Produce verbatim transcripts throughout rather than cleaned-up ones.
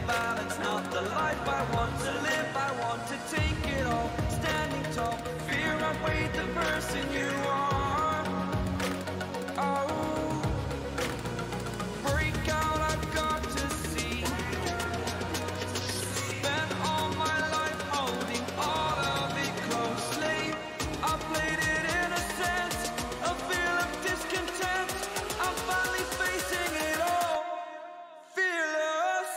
balance, not the life I want to live. I want to take it all, standing tall. Fear outweighed the person you are. Oh, break out, I've got to see. Spent all my life holding all of it closely. I played it innocent, a feel of discontent. I'm finally facing it all, fearless.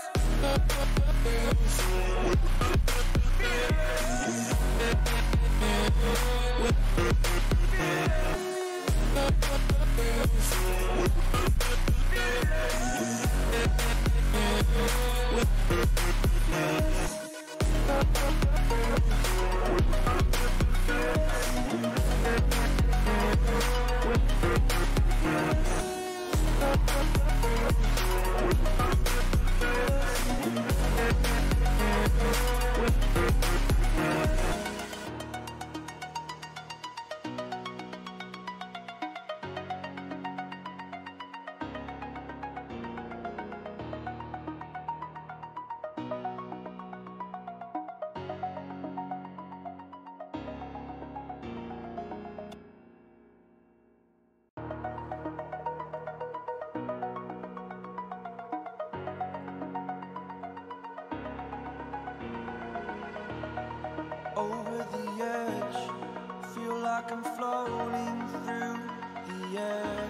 Over the edge, feel like I'm floating through the air.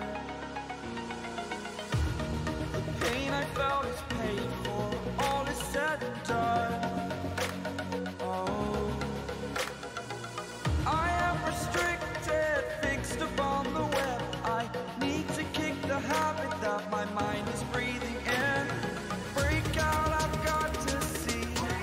The pain I felt is paid for, all is said and done. Oh, I am restricted, fixed upon the web. I need to kick the habit that my mind is breathing in. Break out, I've got to see.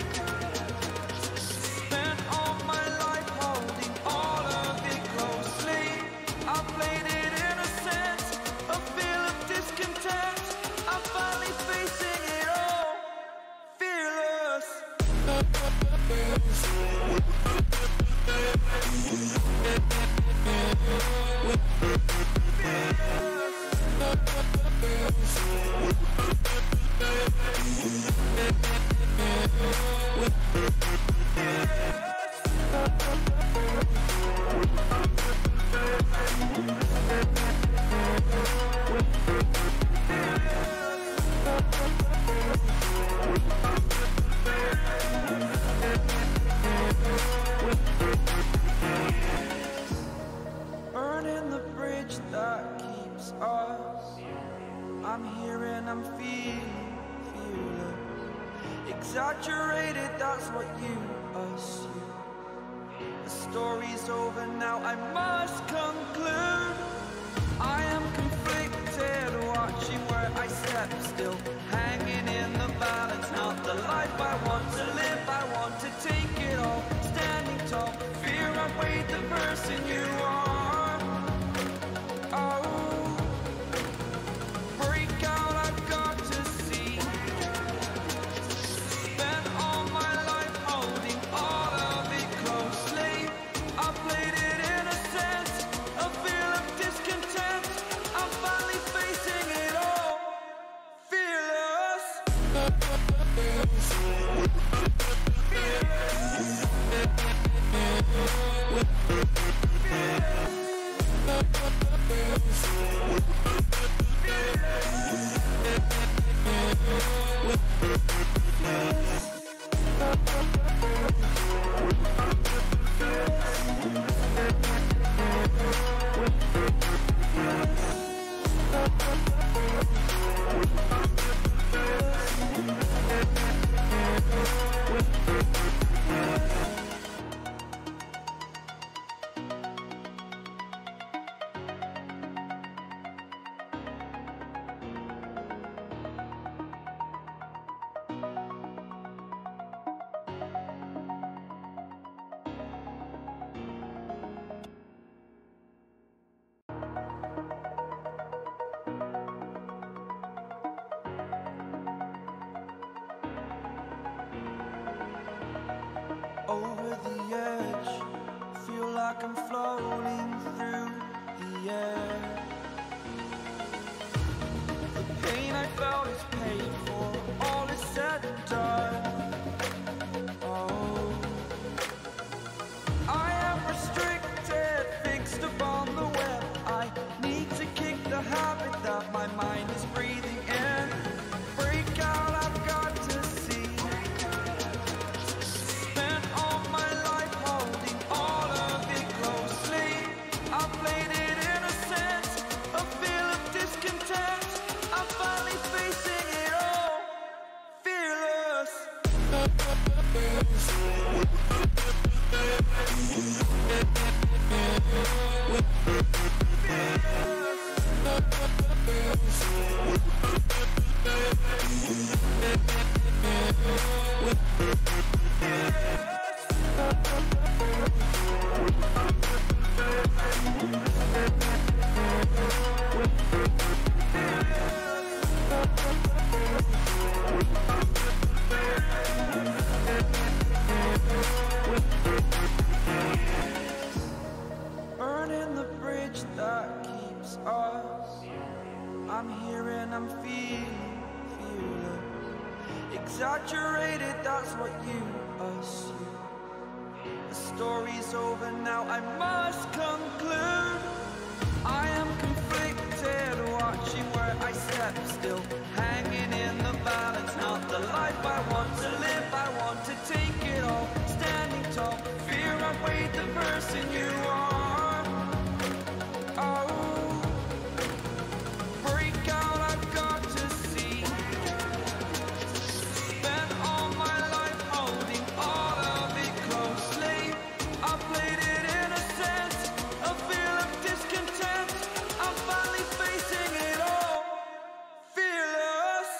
Spent all my life holding all of it closely. I played it innocent, a feel of discontent. I'm finally facing it all, fearless. Burning the bridge that keeps us. I'm here and I'm feeling, feeling exaggerated, that's what you assume. The story's over now, I must conclude. I am conflicted, watching where I step still, hanging in the balance, not the life I want to live. I want to take it all, standing tall. Fear outweighed the person you are. Oh, break out, I've got to see. Spent all my life holding all of it closely. I played it innocent, a feel of discontent. I'm finally facing it all, fearless. Burning the bridge that keeps us. I'm here and I'm feeling, feeling exaggerated, that's what you assume. The story's over now, I must conclude. I am conflicted, watching where I step still, hanging in the balance. Not the life I want to live, I want to take it all, standing tall. Fear I've weighed the person you are. Oh, break out, I've got to see. Spent all my life holding all of it closely. I played it in a sense, a feel of discontent. I'm finally facing it all, fearless.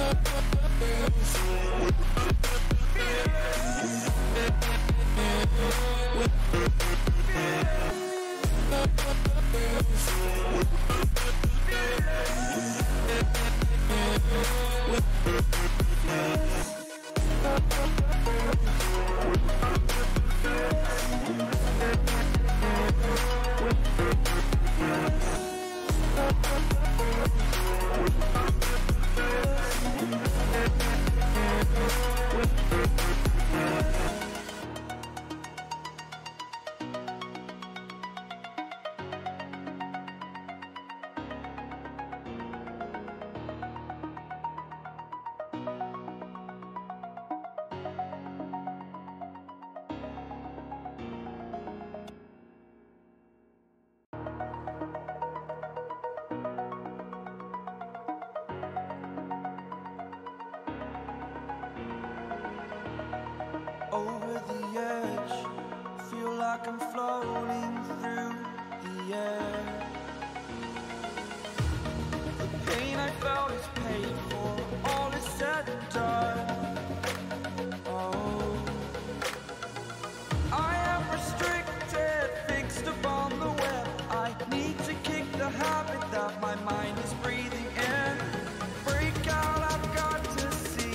Over the edge, feel like I'm floating through the air. The pain I felt is paid for, all is said and done. Oh, I am restricted, fixed upon the web. I need to kick the habit that my mind is breathing in. Break out, I've got to see.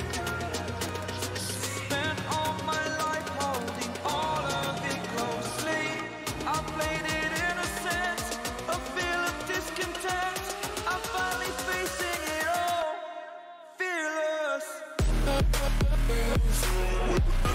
Spent all my life holding all of it closely. I played it in a sense, a feel of discontent. I'm finally facing it all, fearless. Fearless.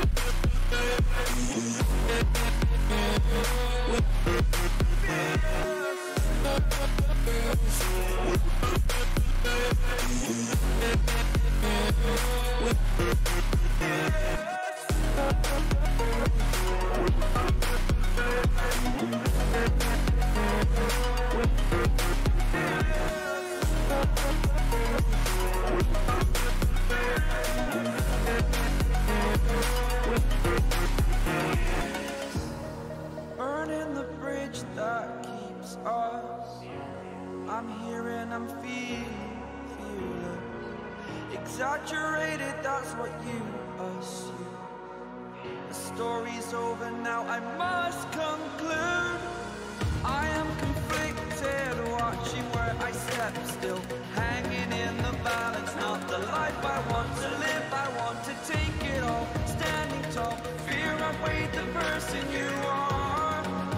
Burning the bridge that keeps us. I'm here and I'm feeling, feeling exaggerated, that's what you assume. The story's over now, I must conclude. I am conflicted, watching where I step still, hanging in the balance. Not the life I want to live, I want to take it all, standing tall. Fear I've weighed the person you are.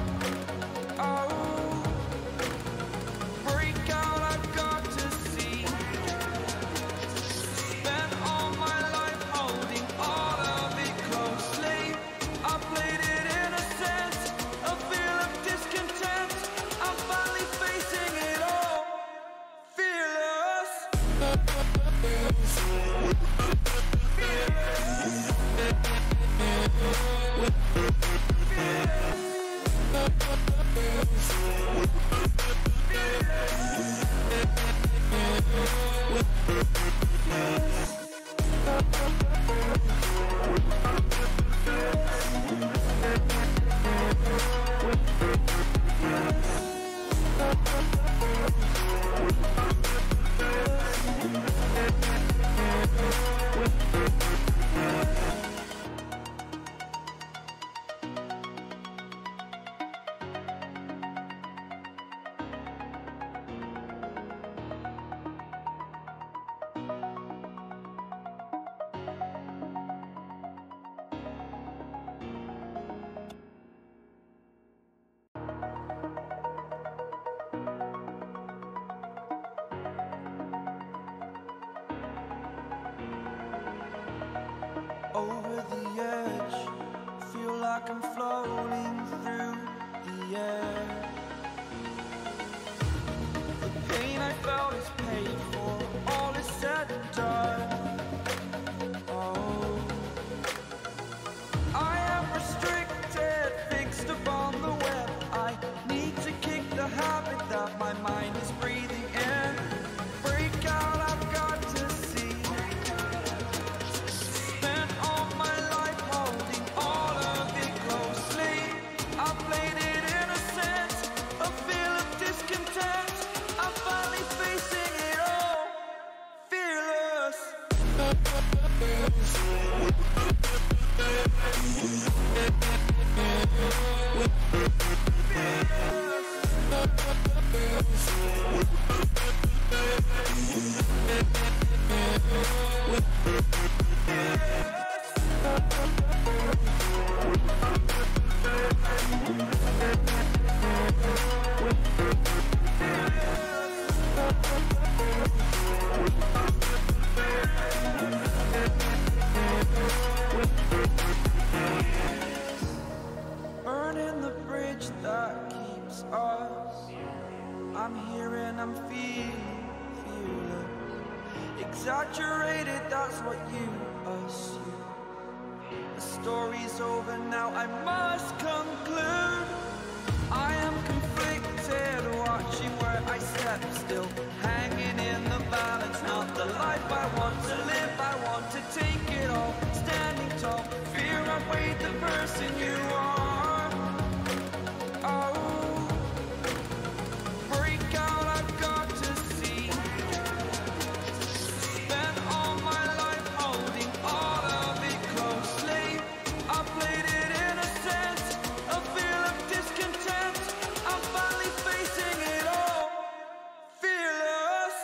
Oh, break out, I've got to see. Spent all my life holding all of it closely. I played it in a sense, a feel of discontent. I'm finally facing it all, fearless. Fearless. Burning the bridge that keeps us. I'm here and I'm feeling, feeling exaggerated, that's what you assume. The story's over now, I must conclude. I am conflicted, watching where I step, still hanging in the balance. Not the life I want to live, I want to take it all. Standing tall, fear outweighed the person you are. Oh, break out, I've got to see. Spent all my life holding all of it closely. I played it innocent, a feel of discontent. I'm finally facing it all, fearless.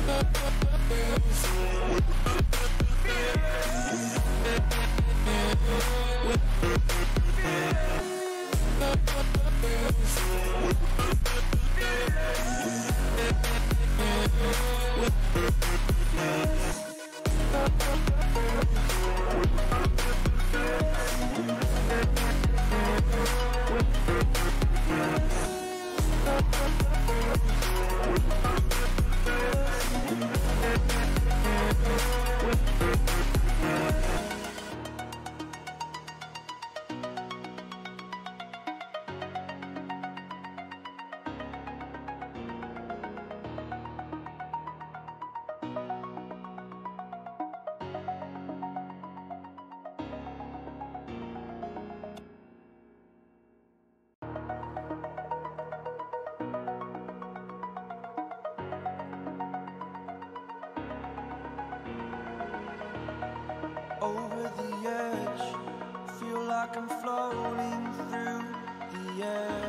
Over the edge, feel like I'm floating through the air.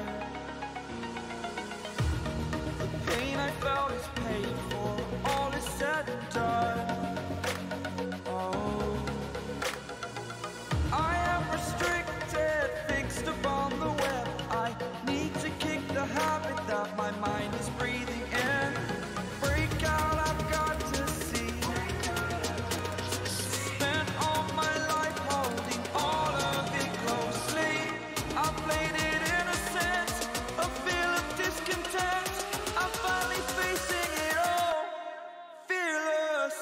The pain I felt is paid for, all is said and done. Oh, I am restricted, fixed upon the web. I need to kick the habit that my mind is breathing in. Break out, I've got to see. Spent all my life holding all of it closely. I played it innocent, a feel of discontent. I'm finally facing it all, fearless.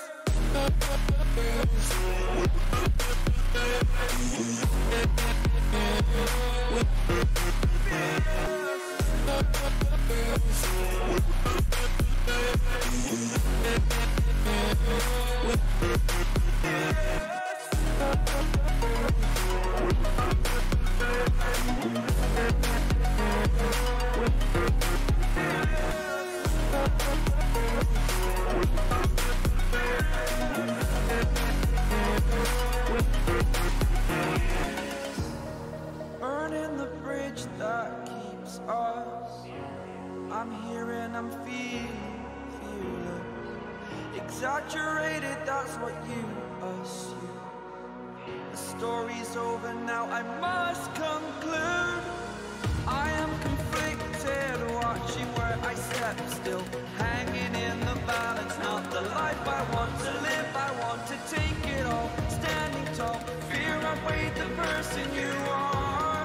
Burning the bridge that keeps us. I'm here and I'm feeling, feeling exaggerated, that's what you assume. The story's over now, I must conclude. I am conflicted, watching where I step, still hanging in the balance. Not the life I want to live, I want to take it all. Standing tall, fear outweighed the person you are.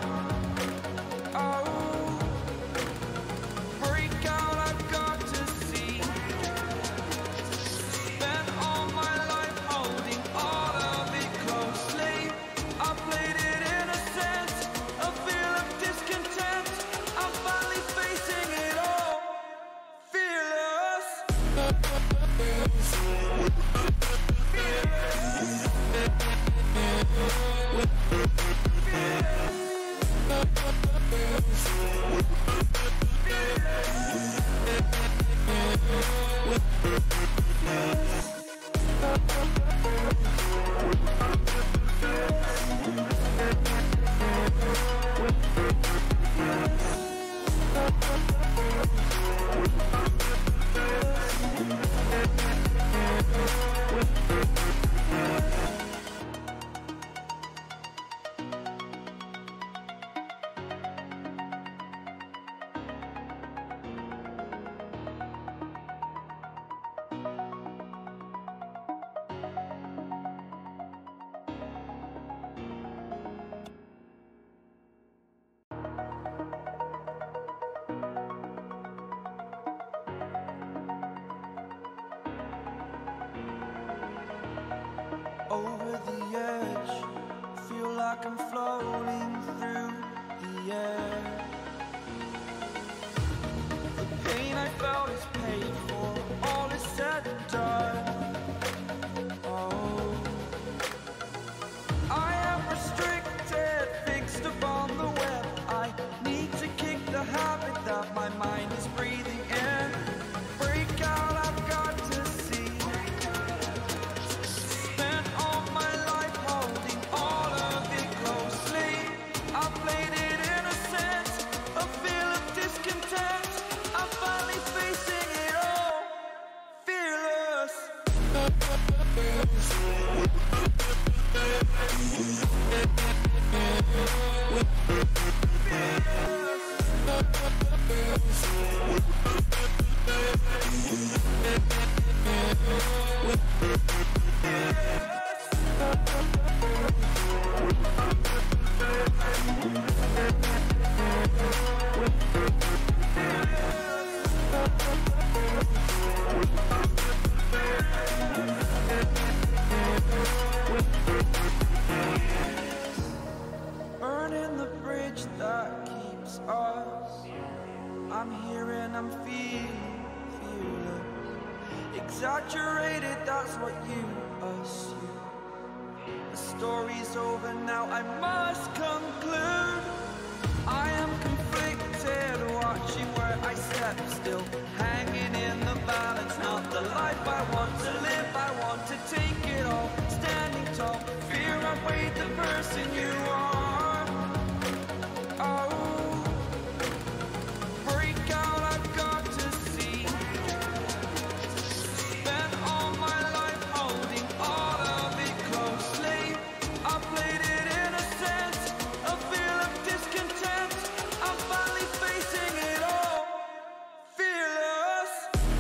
Oh, break out, I've got to see. Spent all my life holding all of it closely. I played it innocent, a feel of discontent. I'm finally facing it all, fearless. exaggerated, that's what you assume. The story's over now, I must conclude. I am conflicted, watching where I step, still hanging in the balance. Not the life I want to live, I want to take it all. Standing tall, fear outweighed the person you are. Oh, break out, I've got to see. Spent all my life holding all of it closely. I played it in a sense, a feel of discontent. I'm finally facing it all, fearless.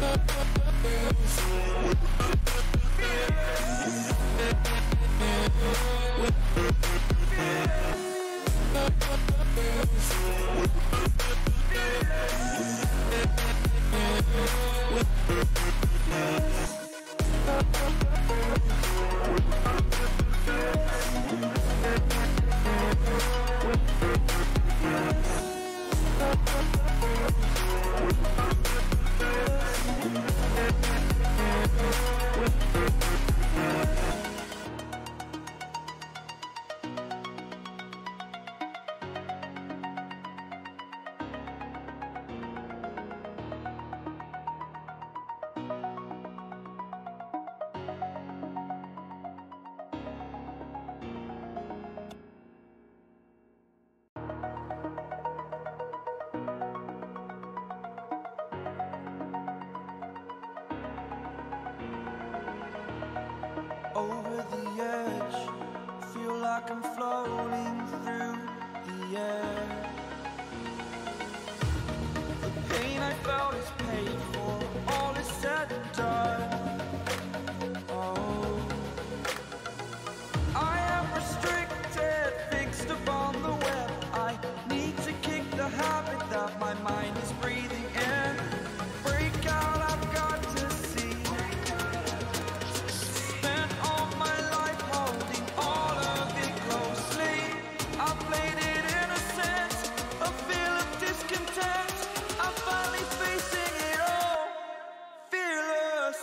Over the edge, feel like I'm floating through the air. The pain I felt is paid for, all is said and done. Oh, I am restricted, fixed upon the web. I need to kick the habit that my mind is breathing in. Break out, I've got to see. Spent all my life holding all of it closely. I played it in a sense, a feel of discontent. I'm finally facing it all, fearless.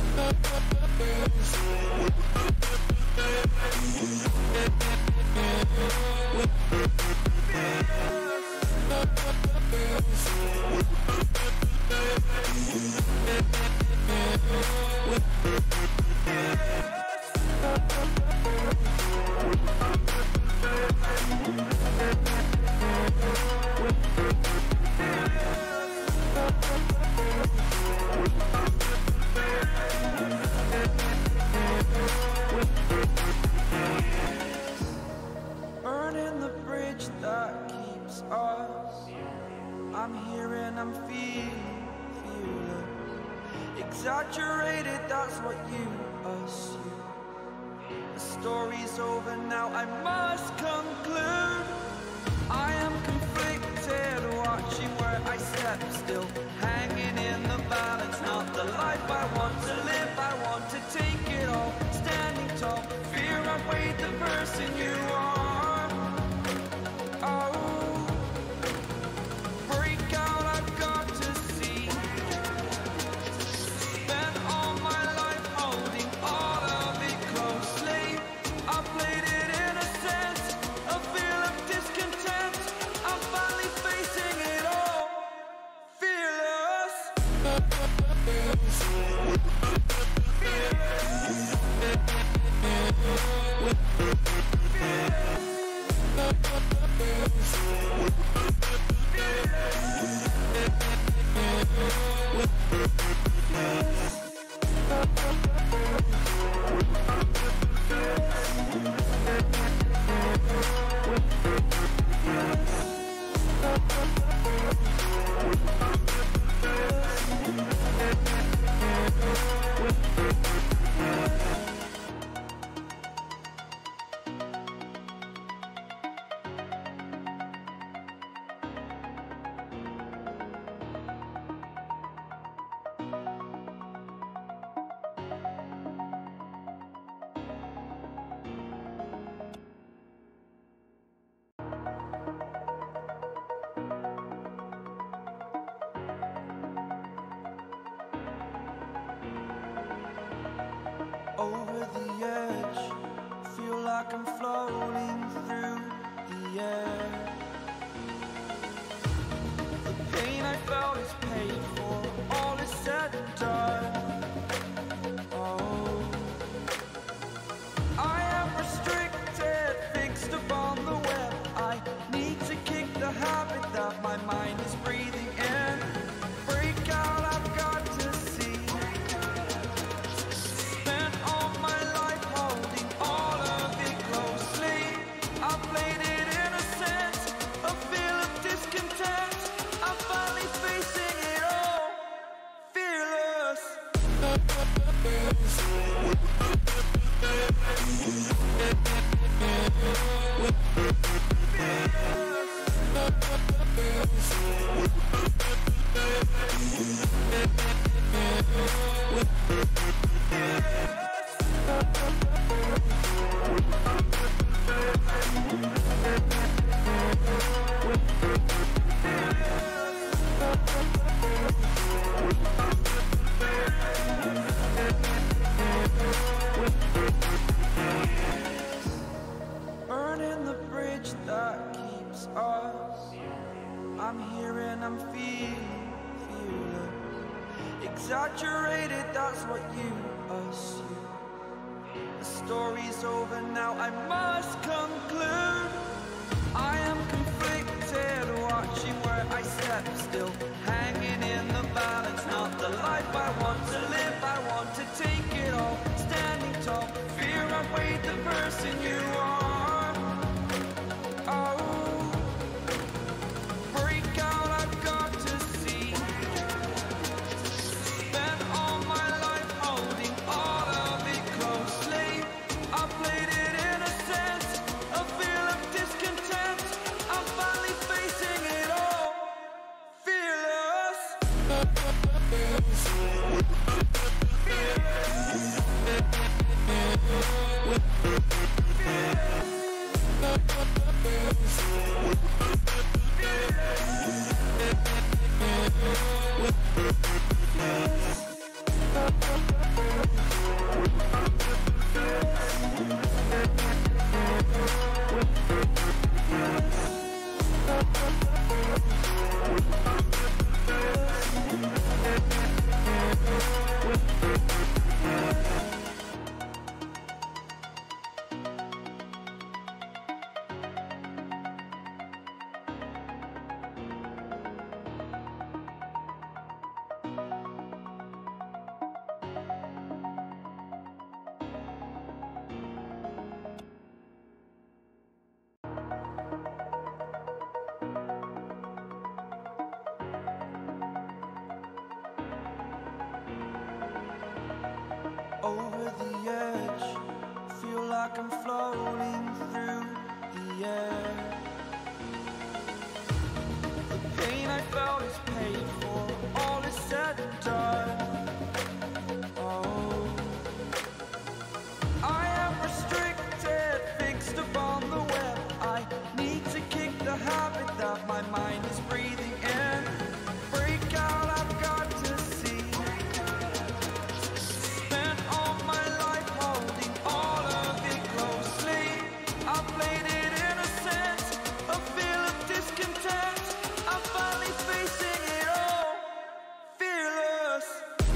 Burning the bridge that keeps us. I'm here and I'm feeling fearless. Exaggerated, that's what you assume. The story's over now, I must conclude. I am conflicted, watching where I step, still hanging in the balance. Not the life I want to live, I want to take it all. Standing tall, fear outweighed the person you are. Oh, break out, I've got to see. Spent all my life holding all of it closely. I played it in a sense, a feel of discontent. I'm finally facing it all, fearless. Fearless. exaggerated, that's what you assume. The story's over now, I must conclude. I am conflicted, watching where I step, still hanging in the balance. Not the life I want to live, I want to take it all. Standing tall, fear I've weighed the person you are. Oh, break out, I've got to see. Spent all my life holding all of it closely. I played it innocent, a feel of discontent. I'm finally facing it all, fearless. Over the edge, feel like I'm floating through the air. The pain I felt is paid for, all is said and done. Oh, I am restricted, fixed upon the web. I need to kick the habit that my mind is breathing in. Break out, I've got to see. Spent all my life holding all of it closely. I played it innocent, a feel of discontent. I'm finally facing it all, fearless.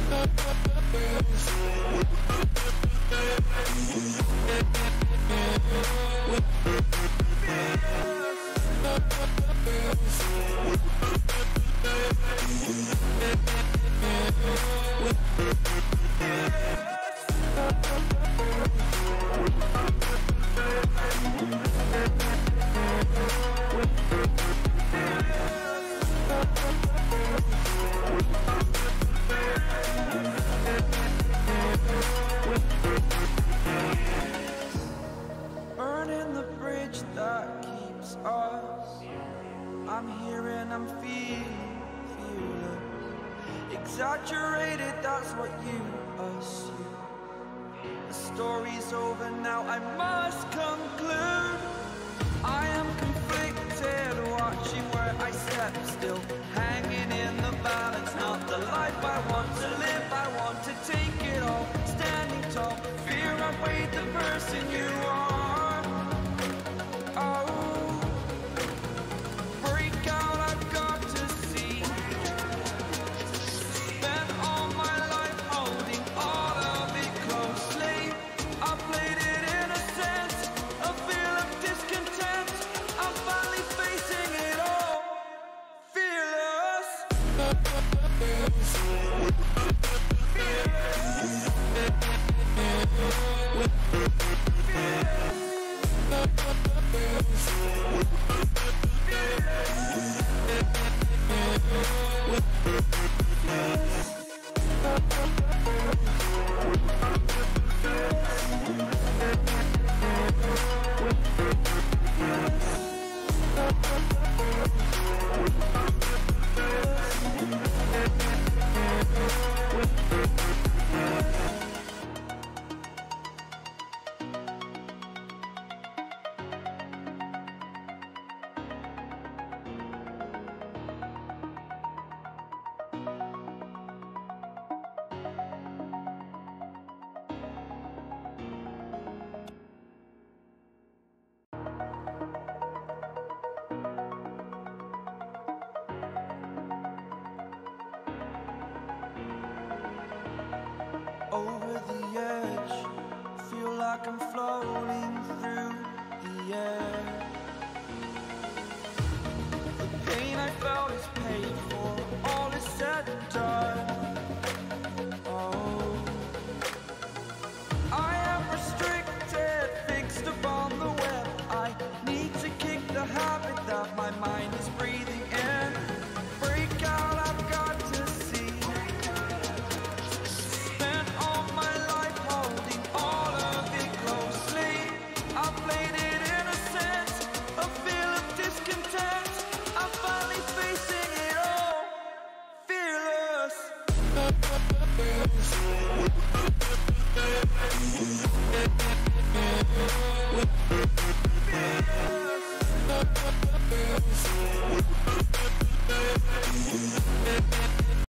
Burning the bridge that keeps us. I'm here and I'm feeling fearless. Exaggerated, that's what you assume. The story's over now, I must conclude. I am conflicted, watching where I step, still hanging in the balance. Not the life I want to live, I want to take it all. Standing tall, fear I've weighed the person you are. Oh, break out, I've got to see. Spent all my life holding all of it closely. I played it innocent, over the edge. Feel like I'm floating